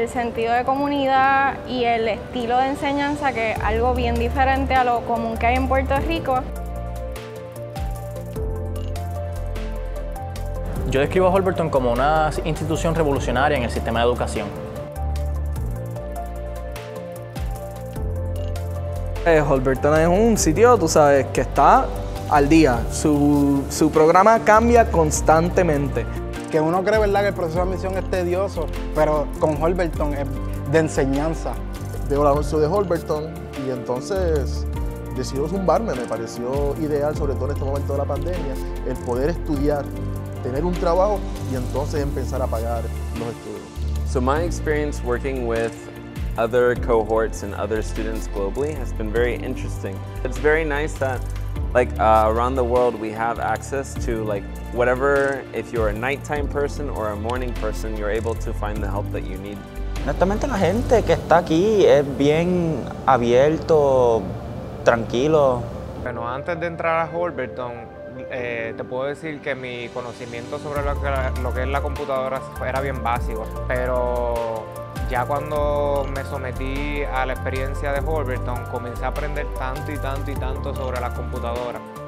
el sentido de comunidad y el estilo de enseñanza, que es algo bien diferente a lo común que hay en Puerto Rico. Yo describo a Holberton como una institución revolucionaria en el sistema de educación. Holberton es un sitio, tú sabes, que está al día. Su programa cambia constantemente. Que uno cree, ¿verdad?, que el proceso de admisión es tedioso, pero con Holberton es de enseñanza. Veo el anuncio de Holberton y entonces decido zumbarme. Me pareció ideal, sobre todo en este momento de la pandemia, el poder estudiar, tener un trabajo y entonces empezar a pagar los estudios. So my experience working with other cohorts and other students globally has been very interesting. It's very nice that around the world we have access to whatever, if you're a nighttime person or a morning person, you're able to find the help that you need. Honestamente la gente que está aquí es bien abierto, tranquilo. Bueno, antes de entrar a Holberton, te puedo decir que mi conocimiento sobre lo que es la computadora era bien básico, pero ya cuando me sometí a la experiencia de Holberton, comencé a aprender tanto y tanto y tanto sobre las computadoras.